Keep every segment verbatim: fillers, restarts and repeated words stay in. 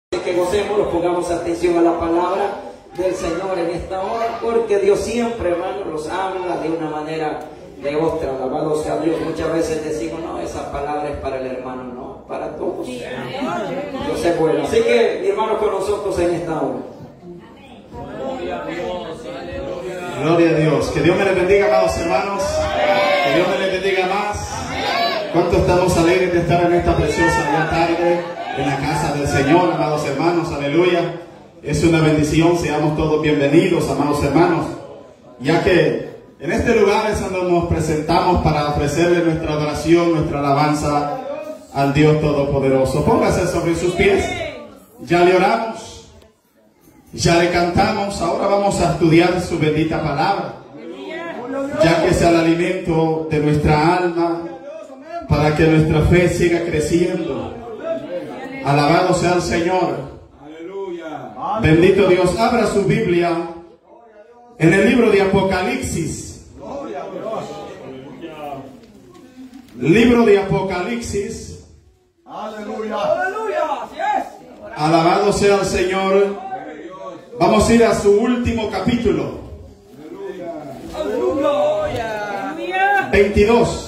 Que gocemos, nos pongamos atención a la palabra del Señor en esta hora, porque Dios siempre, hermano, nos habla de una manera de otra. Alabado sea Dios. Muchas veces decimos, no, esa palabra es para el hermano, no, para todos. Dios es bueno. Así que, mi hermano, con nosotros en esta hora. Gloria a Dios, aleluya. Gloria a Dios. Que Dios me les bendiga, amados hermanos. Que Dios me les bendiga más. ¿Cuánto estamos alegres de estar en esta preciosa tarde en la casa del Señor, amados hermanos? Aleluya. Es una bendición. Seamos todos bienvenidos, amados hermanos, ya que en este lugar es donde nos presentamos para ofrecerle nuestra adoración, nuestra alabanza al Dios Todopoderoso. Póngase sobre sus pies. Ya le oramos, ya le cantamos. Ahora vamos a estudiar su bendita palabra, ya que es el alimento de nuestra alma, para que nuestra fe siga creciendo. Alabado sea el Señor. Aleluya. Bendito Dios. Abra su Biblia en el libro de Apocalipsis. Libro de Apocalipsis. Aleluya. Alabado sea el Señor. Vamos a ir a su último capítulo. Aleluya. veintidós.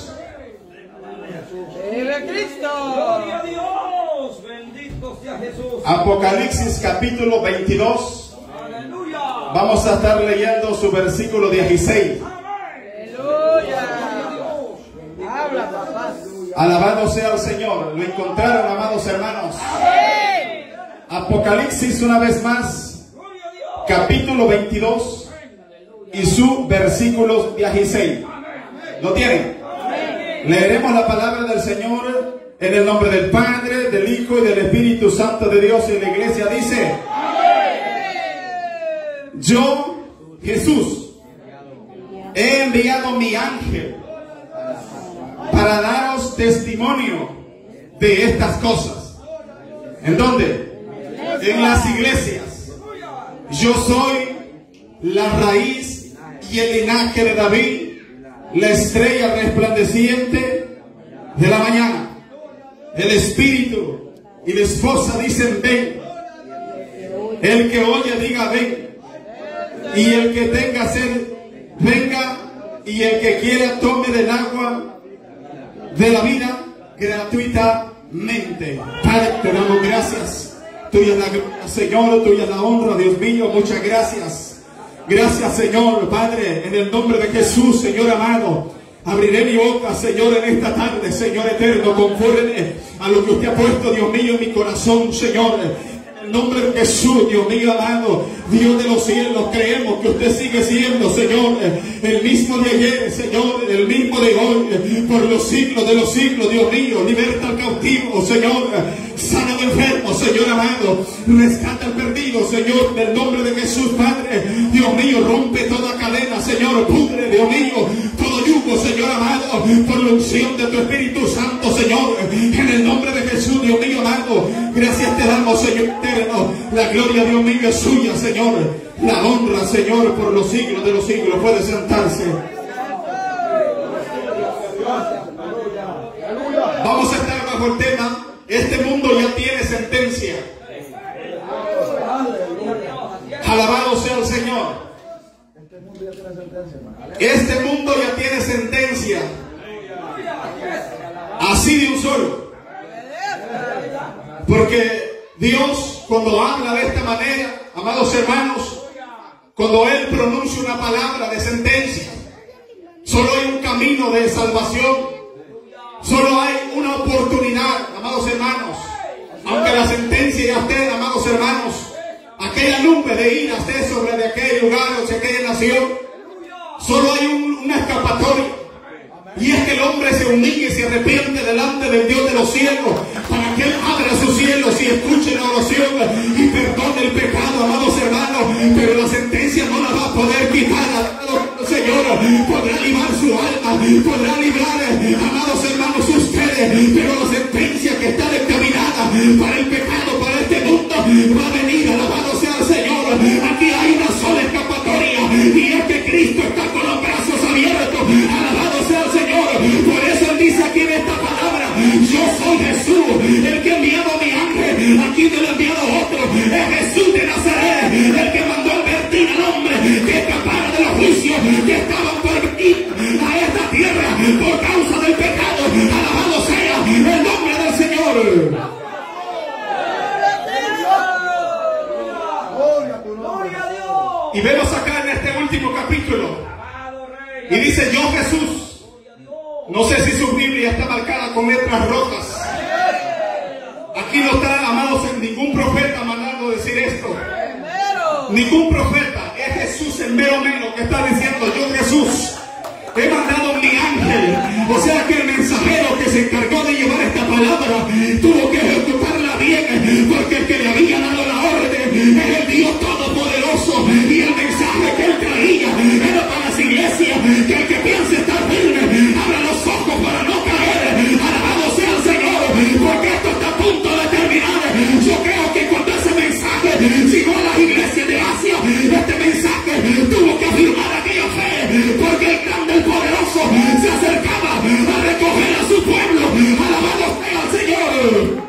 Cristo. Gloria a Dios. Bendito sea Jesús. Apocalipsis capítulo veintidós. Aleluya. Vamos a estar leyendo su versículo dieciséis. Aleluya. Habla, papá. Alabado sea el Señor. Lo encontraron, amados hermanos. Apocalipsis una vez más, capítulo veintidós y su versículo dieciséis. ¿Lo tienen? Leeremos la palabra del Señor en el nombre del Padre, del Hijo y del Espíritu Santo de Dios. Y la iglesia dice: yo, Jesús, he enviado mi ángel para daros testimonio de estas cosas. ¿En dónde? En las iglesias. Yo soy la raíz y el linaje de David, la estrella resplandeciente de la mañana. El Espíritu y la esposa dicen: ven. El que oye diga: ven. Y el que tenga sed, venga. Y el que quiera tome del agua de la vida gratuitamente. Padre, te damos gracias. Tuya es la gloria, Señor, tuya es la honra, Dios mío. Muchas gracias. Gracias, Señor, Padre, en el nombre de Jesús, Señor amado. Abriré mi boca, Señor, en esta tarde, Señor eterno, conforme a lo que usted ha puesto, Dios mío, en mi corazón, Señor. En el nombre de Jesús, Dios mío amado, Dios de los cielos, creemos que usted sigue siendo, Señor, el mismo de ayer, Señor, el mismo de hoy, por los siglos de los siglos, Dios mío. Liberta al cautivo, Señor. Sana al enfermo, Señor amado. Rescata al perdido, Señor, en el nombre de Jesús, Padre. Dios mío, rompe toda cadena, Señor. Pudre, Dios mío, todo yugo, Señor amado, por la unción de tu Espíritu Santo, Señor. En el nombre de Jesús, Dios mío amado. Gracias te damos, Señor eterno. La gloria, Dios mío, es suya, Señor. La honra, Señor, por los siglos de los siglos. Puede sentarse. Vamos a estar bajo el tema: este mundo ya tiene sentencia. Alabado sea el Señor. Este mundo ya tiene sentencia. Así de un solo. Porque Dios, cuando habla de esta manera, amados hermanos, cuando Él pronuncia una palabra de sentencia, solo hay un camino de salvación. Solo hay una oportunidad, amados hermanos. Aunque la sentencia ya esté, amados hermanos, aquella nube de ira esté sobre de aquel lugar o de aquella nación, solo hay un, una escapatoria. Y es que el hombre se humille y se arrepiente delante del Dios de los cielos, para que Él abra sus cielos y escuche la oración y perdone el pecado, amados hermanos. Pero la sentencia no la va a poder quitar, Señor. Podrá librar su alma, podrá librar, amados hermanos, ustedes, pero la sentencia que está determinada para el pecado, para este mundo, va a venir. Alabado sea el Señor. Aquí hay una sola escapatoria, y es que Cristo está con los brazos abiertos. Alabado sea el Señor. Por eso Él dice aquí en esta palabra: yo soy Jesús, el que ha enviado a mi ángel. Aquí te lo he enviado otro. es Jesús de Nazaret, el que mandó advertir al hombre que escapara de los juicios que estaban por venir a esta tierra por causa del pecado. Alabado sea el nombre del Señor. Y vemos acá en este último capítulo, y dice: yo Jesús. No sé si su Biblia está marcada con letras rojas. Aquí no está, amados, en ningún profeta mandando decir esto. Ningún profeta. Es Jesús el mero mero que está diciendo: yo Jesús he mandado mi ángel. O sea que el mensajero que se encargó de llevar esta palabra tuvo que ejecutarla bien, porque el que le había dado la orden es el Dios Todopoderoso, y el mensaje que él traía era para las iglesias, que el que piense estar firme abra los ojos para no caer. Alabado sea el Señor, porque esto está a punto de terminar. Yo creo que cuando ese mensaje llegó a las iglesias de Asia, este mensaje tuvo que afirmar aquella fe, porque el grande, el poderoso, se acercaba a recoger a su pueblo. Alabado sea el Señor.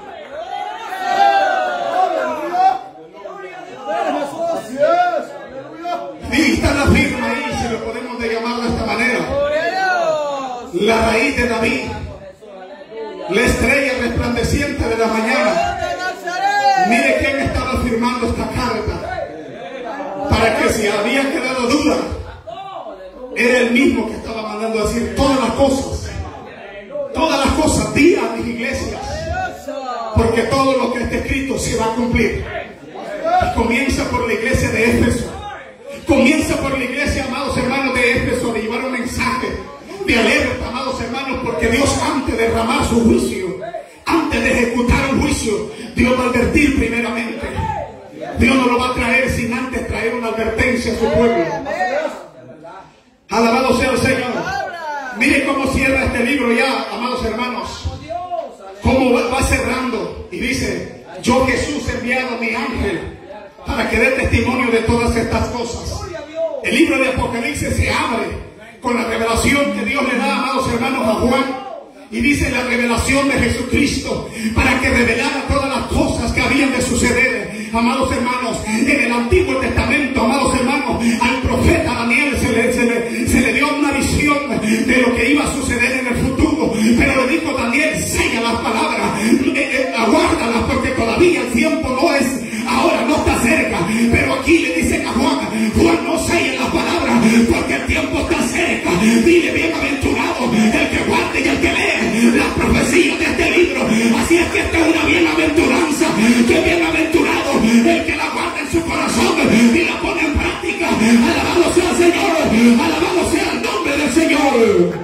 Y está la firma ahí, si lo podemos de llamar de esta manera: la raíz de David, la estrella resplandeciente de la mañana. Mire quién estaba firmando esta carta, para que si había quedado duda, era el mismo que estaba mandando a decir todas las cosas, todas las cosas, di a mis iglesias, porque todo lo que está escrito se va a cumplir. Y comienza por la iglesia de Éfeso. Comienza por la iglesia, amados hermanos de Éfeso, de llevar un mensaje de alerta, amados hermanos, porque Dios, antes de derramar su juicio, antes de ejecutar un juicio, Dios va a advertir primeramente. Dios no lo va a traer sin antes traer una advertencia a su pueblo. Alabado sea el Señor. Miren cómo cierra este libro ya, amados hermanos. Cómo va, va cerrando. Y dice: yo Jesús he enviado a mi ángel para que dé testimonio de todas estas cosas. El libro de Apocalipsis se abre con la revelación que Dios le da, amados hermanos, a Juan. Y dice la revelación de Jesucristo, para que revelara todas las cosas que habían de suceder. Amados hermanos, en el Antiguo Testamento, amados hermanos, al profeta Daniel se le, se le, se le dio una visión de lo que iba a suceder en el futuro. Pero le dijo Daniel: sella las palabras, eh, eh, aguárdalas, porque todavía el tiempo no es, ahora no está cerca. Pero aquí le dicen a Juan: Juan, no sella las palabras, porque el tiempo está cerca. Dile: bienaventurado el que guarde y el que lee las profecías de este libro. Así es que esta es una bienaventuranza. Que bienaventurado el que la guarda en su corazón y la pone en práctica. Alabado sea el Señor, alabado sea el nombre del Señor.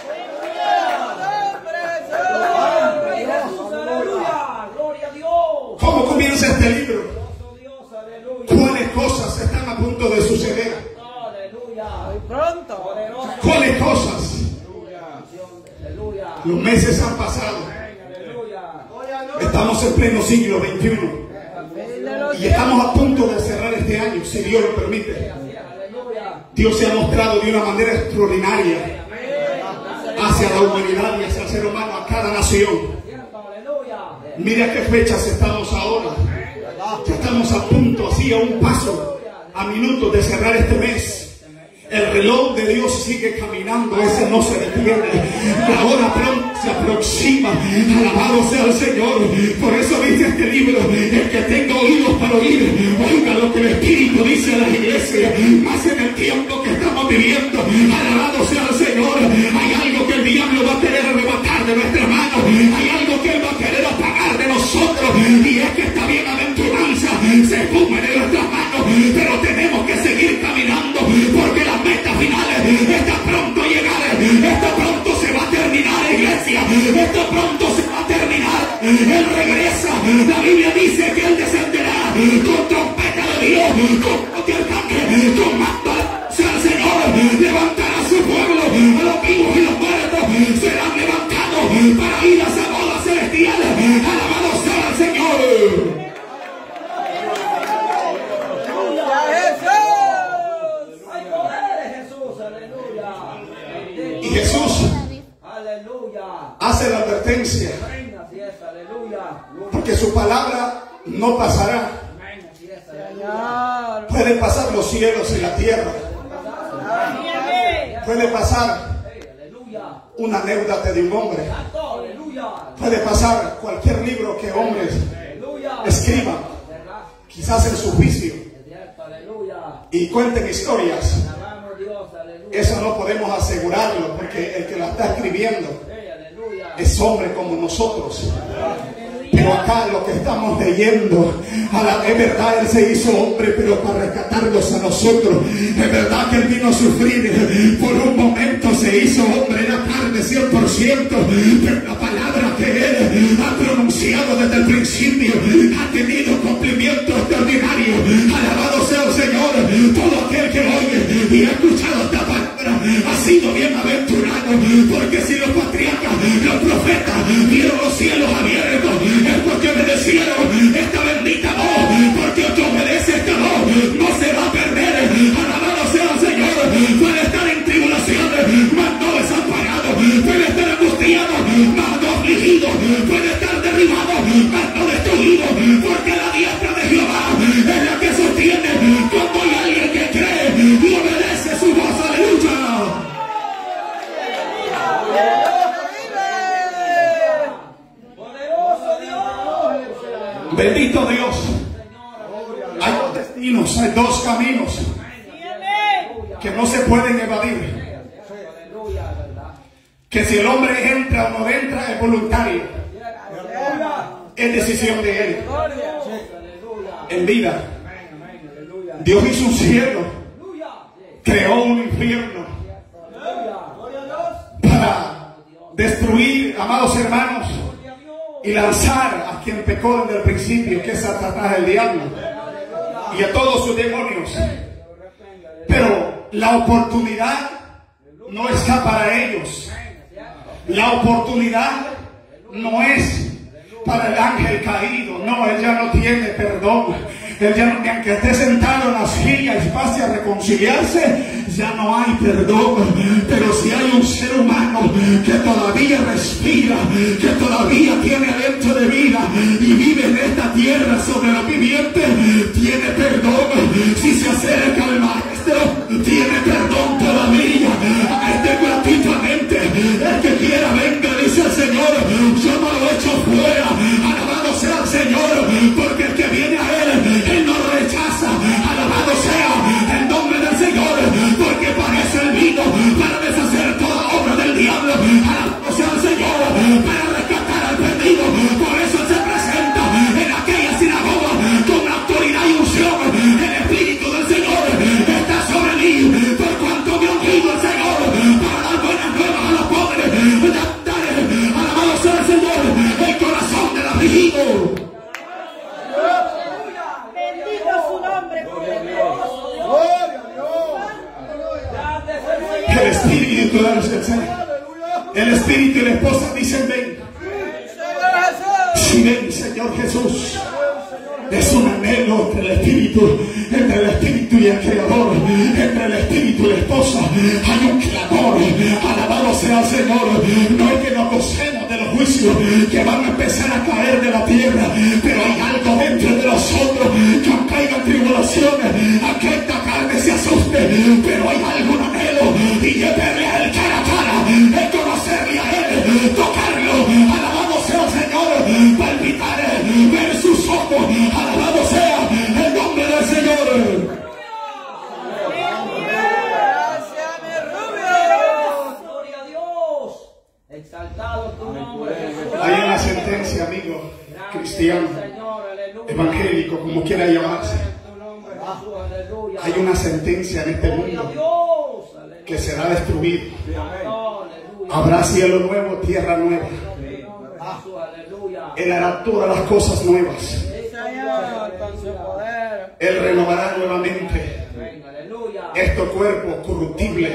¿Cómo comienza este libro? ¿Cuáles cosas están a punto de suceder? ¿Cuáles cosas? Los meses han pasado. Estamos en pleno siglo veintiuno. Y estamos a punto de cerrar este año, si Dios lo permite. Dios se ha mostrado de una manera extraordinaria hacia la humanidad y hacia el ser humano, a cada nación. Mira qué fechas estamos ahora. Ya estamos a punto, así a un paso, a minutos de cerrar este mes. El reloj de Dios sigue caminando, ese no se detiene. La hora pronto se aproxima. Alabado sea el Señor. Por eso dice este libro: el que tenga oídos para oír, oiga lo que el Espíritu dice a la iglesia. Más en el tiempo que estamos viviendo, alabado sea el Señor, hay algo que el diablo va a querer arrebatar de nuestra mano. Hay algo que él va a querer apagar de nosotros, y es que esta bienaventuranza se esfuma de nuestras manos. Pero tenemos que seguir caminando, porque las metas finales está pronto a llegar. Esto pronto se va a terminar, iglesia. Esto pronto se va a terminar. Él regresa. La Biblia dice que él descenderá con trompeta de Dios, con que arcángel, con mando sea el Señor. Levantará a su pueblo, a los vivos y los muertos serán levantados para ir a esa boda celestial. Alabado sea el Señor. Y Jesús hace la advertencia, porque su palabra no pasará. Pueden pasar los cielos y la tierra. Puede pasar una anécdota de un hombre. Puede pasar cualquier libro que hombres escriban, quizás en su juicio, y cuenten historias. Eso no podemos asegurarlo, porque el que la está escribiendo es hombre como nosotros. Pero acá lo que estamos leyendo, a la, es verdad, Él se hizo hombre, pero para rescatarnos a nosotros. Es verdad que Él vino a sufrir. Por un momento se hizo hombre, era carne cien por ciento. Pero la palabra que Él ha pronunciado desde el principio ha tenido cumplimiento extraordinario. Alabado sea el Señor. Todo aquel que oye y ha escuchado esta palabra ha sido bienaventurado. Porque si los patriarcas, los profetas vieron los cielos abiertos, es porque obedecieron esta bendita voz. Porque el que obedece esta voz no se va a perder. Alabado sea el Señor. Puede estar en tribulaciones, mas no desamparado. Puede estar angustiado, mas no afligido. Puede estar derribado, mas no destruido. Porque la diestra de Jehová es la que sostiene cuando hay alguien que cree y obedece su voz. Aleluya. Bendito Dios. Hay dos destinos, hay dos caminos que no se pueden evadir. Que si el hombre entra o no entra es voluntario, es decisión de él. En vida, Dios hizo un cielo, creó un infierno para destruir, amados hermanos, y lanzar a quien pecó desde el principio, que es Satanás, el diablo, y a todos sus demonios. Pero la oportunidad no está para ellos. La oportunidad no es para el ángel caído. No, él ya no tiene perdón. Él ya, ni aunque esté sentado en la silla y pase a reconciliarse, ya no hay perdón. Pero si hay un ser humano que todavía respira, que todavía tiene aliento de vida y vive en esta tierra sobre los vivientes, tiene perdón. Si se acerca al Maestro, tiene perdón todavía. Este gratuitamente, el que quiera venga, dice el Señor, yo no lo echo fuera. Alabado sea el Señor, porque el que viene a Él, Él no rechaza. Alabado sea el nombre del Señor, porque para eso Él vino, para deshacer toda obra del diablo. Alabado sea el Señor, para rescatar al perdido. Por eso Él se presenta en aquella sinagoga con autoridad y unción. El Espíritu del Señor está sobre mí, por cuanto me ha ungido el Señor para dar buenas nuevas a los pobres. Alabado sea el Señor, el corazón del afligido. El Espíritu, el Espíritu y la esposa dicen ven. Si ven, Señor Jesús. Es un anhelo entre el Espíritu, entre el Espíritu y el Creador, entre el Espíritu y la esposa. Hay un clamor. Alabado sea el Señor. No es que nos gocemos de los juicios que van a empezar a caer de la tierra, pero hay algo dentro de nosotros que aunque caigan tribulaciones, aunque esta carne se asuste, pero hay algún anhelo y es verle a Él cara a cara, es conocerle a Él, tocarlo. Alabado sea el Señor, palpitar, ver sus ojos. Alabado sea el nombre del Señor. Gracias, mi rubio. Gloria a Dios. Exaltado tu nombre. Hay una sentencia, amigo, cristiano, evangélico, como quiera llamarse. Hay una sentencia en este mundo que será destruido. Habrá cielo nuevo, tierra nueva. Él hará todas las cosas nuevas. Él renovará nuevamente este cuerpo corruptible.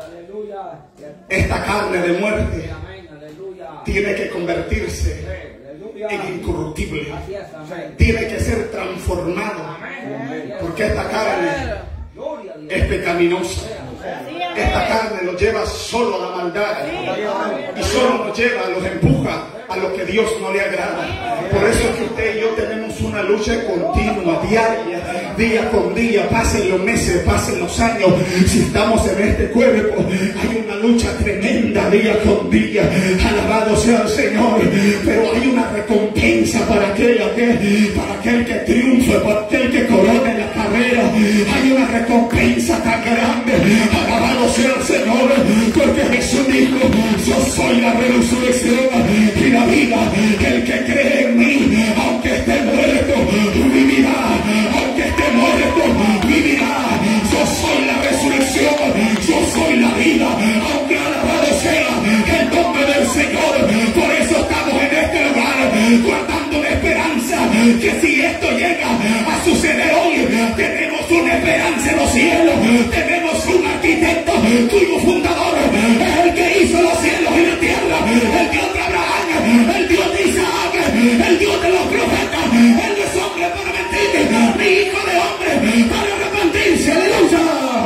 Esta carne de muerte tiene que convertirse en incorruptible. Tiene que ser transformado, porque esta carne es pecaminosa. Esta carne nos lleva solo a la maldad y solo nos lleva, los empuja a lo que Dios no le agrada. Por eso es que usted y yo tenemos una lucha continua, diaria, día con día. Pasen los meses, pasen los años, si estamos en este cuerpo, hay una lucha tremenda día con día. Alabado sea el Señor. Pero hay una recompensa para aquel, aquel, para aquel que triunfe, para aquel que corone la carrera. Hay una recompensa tan grande. Alabado sea el Señor, porque Jesús dijo: yo soy la resurrección y la vida. El que cree en mí, aunque esté muerto, vivirá. Aunque esté muerto, vivirá. Yo soy la resurrección, yo soy la vida. Aunque alabado sea el nombre del Señor. Por eso estamos en este lugar, guardando una esperanza, que si esto llega a suceder hoy, tenemos una esperanza en los cielos. Tenemos un arquitecto cuyo fundador es el que hizo los cielos y la tierra, el Dios de Abraham, el Dios de Isaac, el Dios de los profetas. Él no es hombre para mentir, ni hijo de hombre para arrepentirse. Aleluya.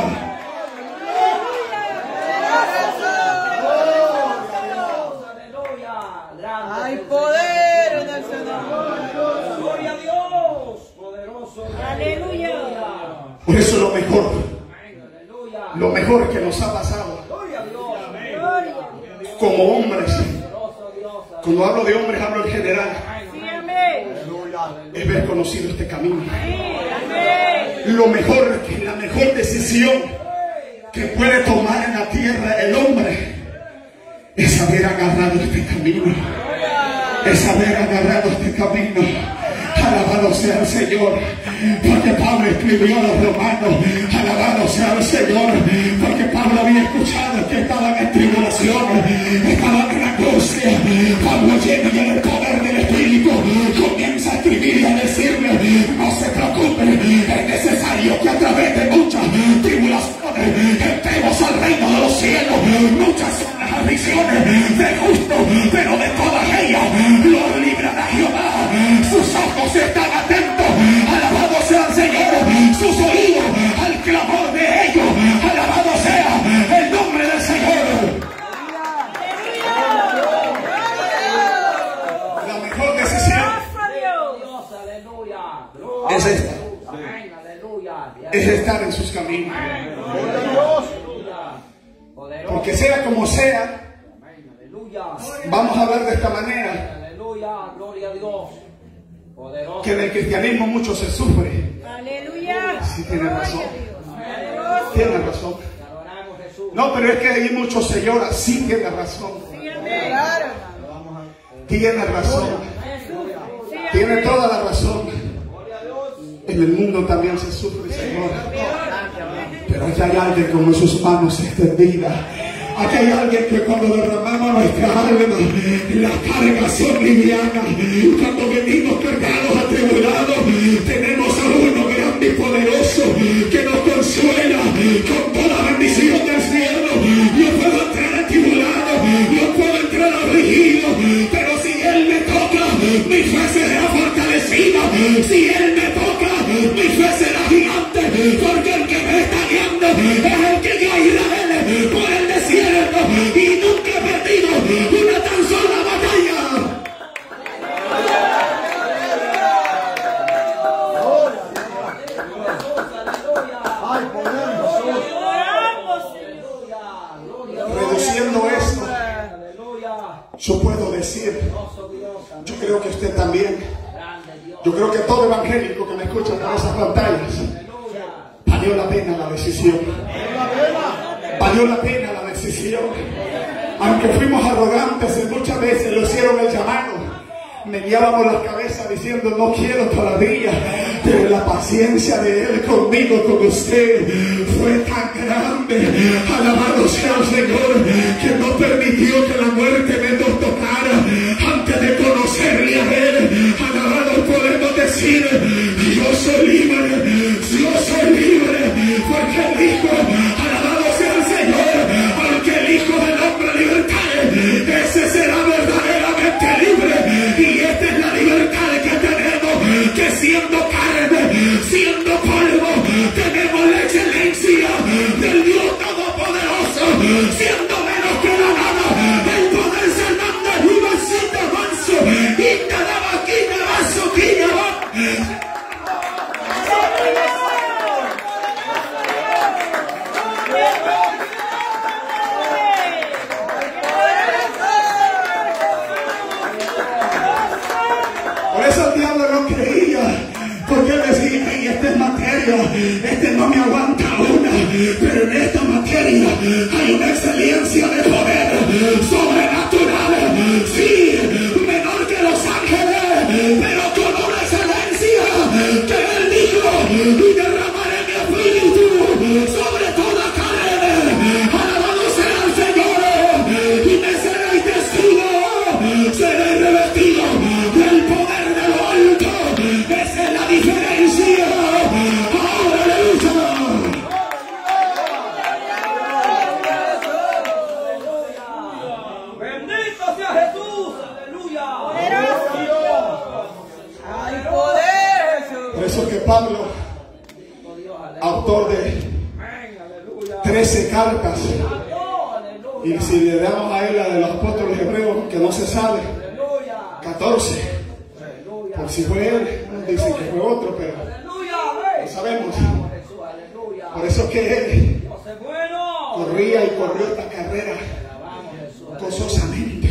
Hay poder en el Señor. Gloria a Dios. Poderoso. Aleluya. Por eso lo mejor, lo mejor que nos ha pasado como hombres, cuando hablo de hombres hablo en general, es haber conocido este camino. Lo mejor, la mejor decisión que puede tomar en la tierra el hombre es haber agarrado este camino. Es haber agarrado este camino. Alabado sea el Señor, porque Pablo escribió a los romanos. Alabado sea el Señor, porque Pablo había escuchado que estaban en tribulación, estaban en angustia. Pablo, lleno y en el poder del Espíritu, comienza a escribir y a decirle: no se preocupen, es necesario que a través de muchas tribulaciones entremos al reino de los cielos. Muchas son las aflicciones del justo, pero de todas ellas los librará Jehová. Sus ojos están atentos, alabado sea el Señor, sus oídos al clamor de ellos. Alabado sea el nombre del Señor. La mejor decisión es esta, es estar en sus caminos. Porque sea como sea, vamos a hablar de esta manera, que en el cristianismo mucho se sufre. Aleluya. Sí, tiene razón. Tiene razón. No, pero es que hay muchos se lloran. Sí, tiene razón. Tiene razón. Tiene toda la razón. En el mundo también se sufre, Señor. Pero aquí hay alguien con sus manos extendidas. Aquí hay alguien que cuando derramamos nuestra alma, las cargas son livianas. Cuando venimos cargados, atribulados, tenemos a uno grande y poderoso que nos consuela con toda bendición del cielo. Yo puedo entrar atribulado, yo puedo entrar afligido, pero si Él me toca, mi fe será fortalecida. Si Él me toca, mi fe será gigante, porque el que me está guiando es el que dio a Israel por el desierto y nunca he perdido una tan sola batalla. Reduciendo esto, yo puedo decir, yo creo que usted también, yo creo que todo evangélico que me escucha por esas pantallas, valió la pena la decisión. Valió la pena la decisión. Aunque fuimos arrogantes y muchas veces lo hicieron el llamado, meneábamos las cabezas diciendo: no quiero todavía. Pero la paciencia de Él conmigo, con usted, fue tan grande. Alabado sea el Señor, que no permitió que la muerte me nos tocara antes de conocerle a Él. Alabado podemos decir: yo soy libre, yo soy libre, porque el Hijo, alabado sea el Señor, porque el Hijo del Hombre libertad, ese será verdaderamente libre. Y esta es la libertad que tenemos, que siendo carne, siendo polvo, tenemos la excelencia del Dios Todopoderoso. este no me aguanta una, pero en esta materia hay una excelencia de poder sobrenatural, sí, menor que los ángeles, pero con una excelencia que él dijo: y derramaré mi espíritu sobre toda carne. Alabado sea el Señor, y me seréis testigo, seré revestido del poder de lo alto. Esa es la diferencia. Ahora, aleluya. Bendito sea Jesús, aleluya. Hay poder. Por eso que Pablo, autor de trece cartas, y si le damos a él la de los apóstoles hebreos, que no se sabe, catorce, por si fue él, dice que fue otro, pero no sabemos. Por eso que él corría y corrió esta carrera gozosamente.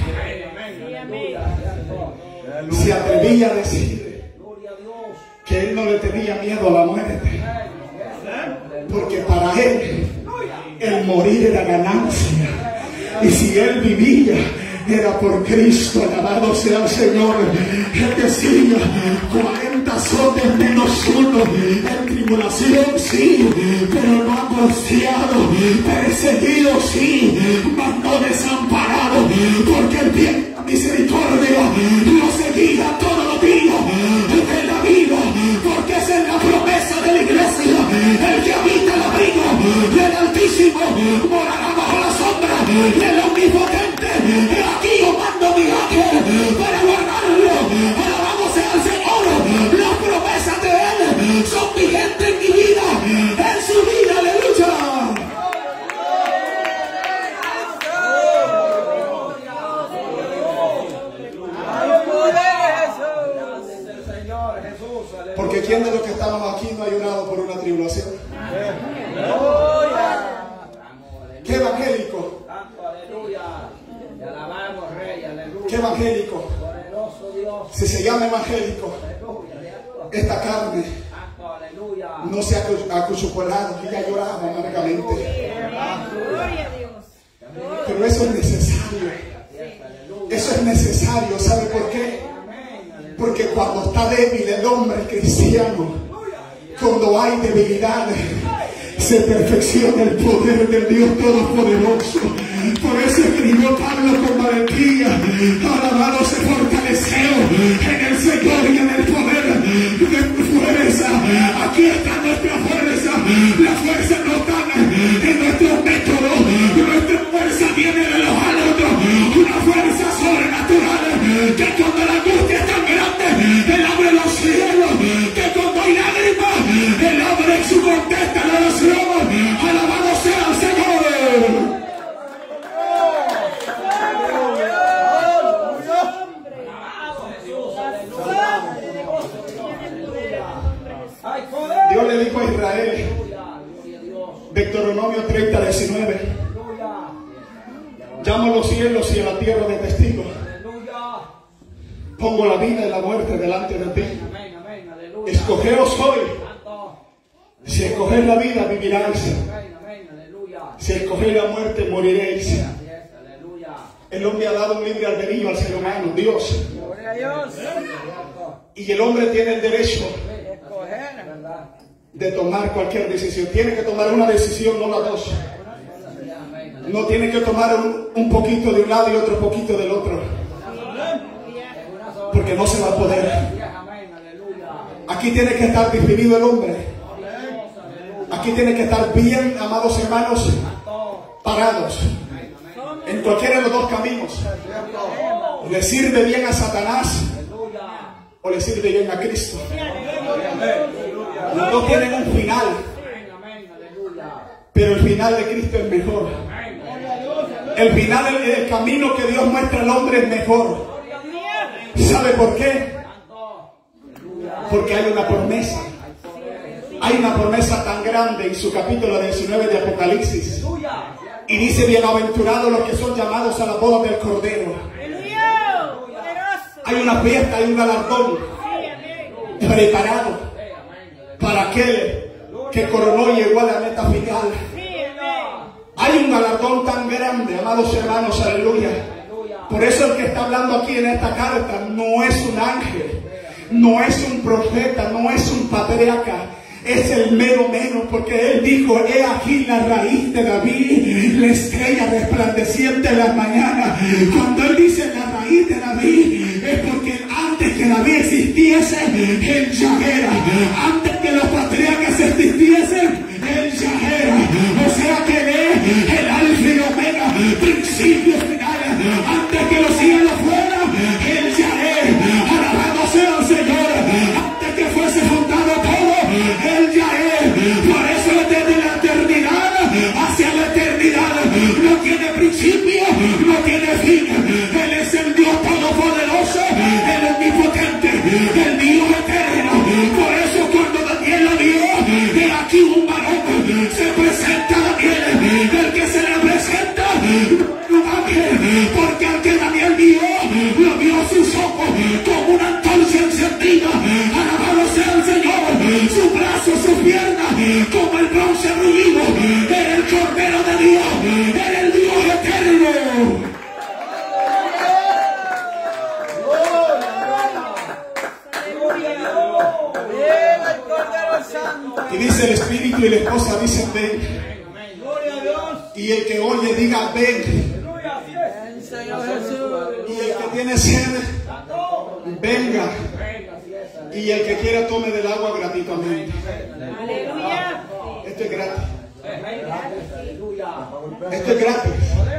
Se atrevía a decir que él no le tenía miedo a la muerte, porque para él el morir era ganancia, y si él vivía era por Cristo. Alabado sea el Señor. Él decía: cuarenta azotes menos uno, en tribulación sí, pero no angustiado, perseguido sí, mas no desamparado, porque el bien, la misericordia lo seguía todos los días de la vida, porque esa es la promesa de la iglesia: el que habita el abrigo del Altísimo morará bajo la sombra del Omnipotente. Y aquí yo mando mi ángel para guardarlo. Alabado sea el Señor. Las promesas de él son vigentes en mi vida, en su vida. Aleluya. Porque ¿quién de los que estamos aquí no ha llorado por una tribulación? ¿Qué evangélico? ¿Qué evangélico? Si se llama evangélico, esta carne no se ha acuchucolado, que ya lloraba amargamente. Pero eso es necesario. Eso es necesario. ¿Sabe por qué? Porque cuando está débil el hombre cristiano, cuando hay debilidad, se perfecciona el poder del Dios Todopoderoso. Por eso escribió Pablo con valentía: alabado, se fortaleció en el Señor y en el poder de tu fuerza. Aquí está nuestra fuerza. La fuerza no está en nuestros métodos. Nuestra fuerza viene de los altos. Una fuerza sobrenatural, que cuando la angustia es tan grande, Él abre los cielos. Que cuando hay lágrimas, Él abre su contesta la oración. Alabado sea el Señor. Dios le dijo a Israel, Deuteronomio treinta, diecinueve: llamo a los cielos y a la tierra de testigos. Pongo la vida y la muerte delante de ti. Escogeos hoy. Si escogéis la vida, viviráis. Si escogéis la muerte, moriréis. El hombre ha dado un libre albedrío al ser humano, Dios. Y el hombre tiene el derecho de tomar cualquier decisión. Tiene que tomar una decisión, no las dos. No tiene que tomar un, un poquito de un lado y otro poquito del otro, porque no se va a poder. Aquí tiene que estar definido el hombre. Aquí tiene que estar bien, amados hermanos, parados en cualquiera de los dos caminos. Le sirve bien a Satanás o le sirve bien a Cristo. Los dos tienen un final, pero el final de Cristo es mejor. El final, el, el camino que Dios muestra al hombre es mejor. ¿Sabe por qué? Porque hay una promesa. Hay una promesa tan grande en su capítulo diecinueve de Apocalipsis. Y dice: bienaventurados los que son llamados a la boda del Cordero. Hay una fiesta, hay un galardón preparado para aquel que coronó y llegó a la meta final. Hay un galardón tan grande, amados hermanos, aleluya. Por eso el que está hablando aquí en esta carta no es un ángel, no es un profeta, no es un patriarca. Es el mero menos, porque él dijo: he aquí la raíz de David, la estrella resplandeciente en las mañanas. Cuando él dice la raíz de David, es porque antes que David existiese, él ya era. Antes que los patriarcas existiesen, él ya era. O sea que él es el alfa y el omega, principio final. Antes que los cielos fueran, él ya es. Alabado sea el Señor. Antes que fuese fundado todo, él ya es. Por eso desde la eternidad hacia la eternidad no tiene principio, no tiene fin. Él es el Dios todopoderoso, el omnipotente, el Dios eterno. Por eso cuando Daniel lo vio, de aquí un varón se presenta a Daniel, el que se le presenta un ángel, porque al que Daniel vio, lo vio sus ojos como una antorcha encendida. Alabado sea el Señor. Su brazo, su pierna, como el bronce ruido. Era el Cordero de Dios, era el Dios eterno. Y dice el Espíritu y la esposa dicen: ven. Y el que oye diga: ven. Y el que tiene sed, venga. Y el que quiera tome del agua gratuitamente. Esto es gratis. Esto es gratis.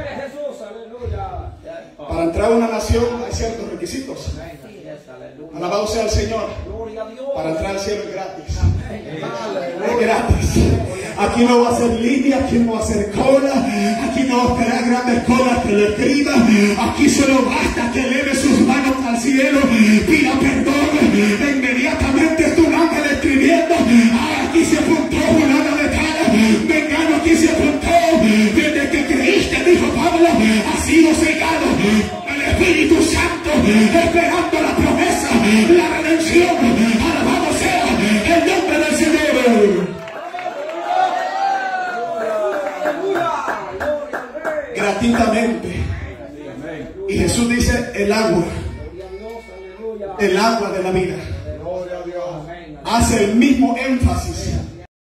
Para entrar a una nación hay ciertos requisitos. Alabado sea el Señor. Para entrar al cielo es gratis. Es gratis. Aquí no va a ser línea, aquí no va a ser cola, aquí no va a esperar grandes colas que le escriban. Aquí solo basta que eleve sus manos al cielo, pida perdón, e inmediatamente es un ángel escribiendo: ah, aquí se apuntó fulano de tal, vengano aquí se apuntó. Desde que creíste, dijo Pablo, ha sido sellado el Espíritu Santo, esperando la promesa, la redención. Alabado sea el nombre del Señor. Gratuitamente. Y Jesús dice: el agua, el agua de la vida. Hace el mismo énfasis